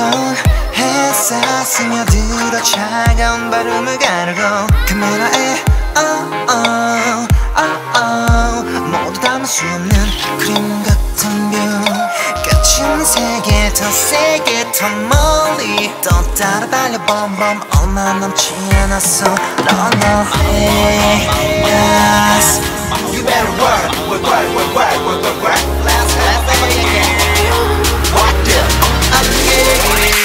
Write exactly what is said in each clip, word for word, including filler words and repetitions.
뜨거운 햇살 스며들어 차가운 발음을 가르고 카메라에 oh, oh, oh, oh. 모두 담을 수 없는 그림 같은 뷰 꽂힌 세계 더 세게 더 멀리 또 따라 달려 범범 얼마 남지 않았어 No, no, hey, yes You better work, work, work, work, work, work, work, work Last, last, last, again What the, I'm getting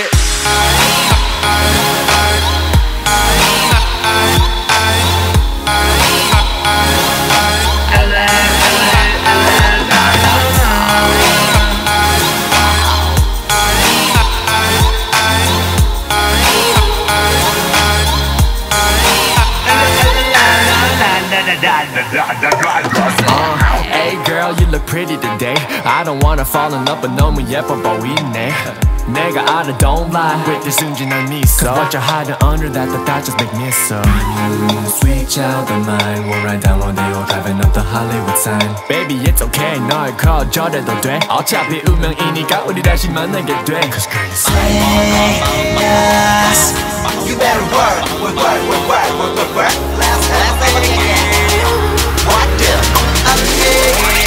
Uh, hey girl, you look pretty today. I don't wanna fall in love, but 너무 예뻐 보이네. 내가 알아, don't lie. with this 순진한 미소. Cause what you're hiding under that, that, that just make me so mm, Sweet child of mine, we'll ride down rodeo, driving up the Hollywood sign. Baby, it's okay, 널 거절해도 돼. 어차피 운명이니까 우리 다시 만나게 돼. Cause girl, you say yes You better work, work, work, work, work, work, work, work Last, last, last, again What the, I'm getting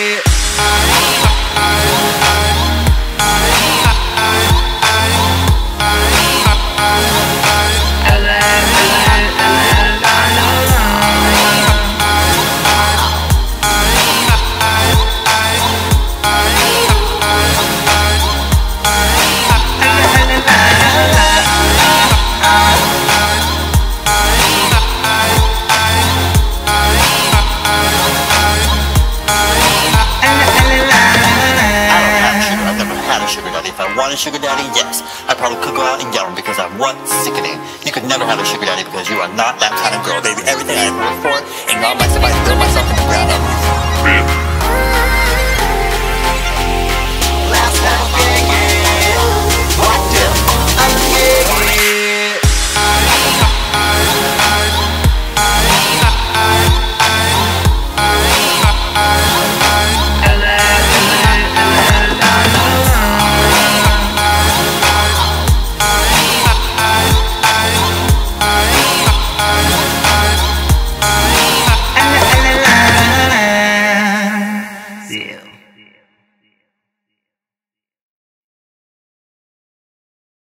If I want a sugar daddy, yes, I probably could go out and get one because I'm what? Sickening. You could never have a sugar daddy because you are not that kind of girl, baby. Everything I ever worked for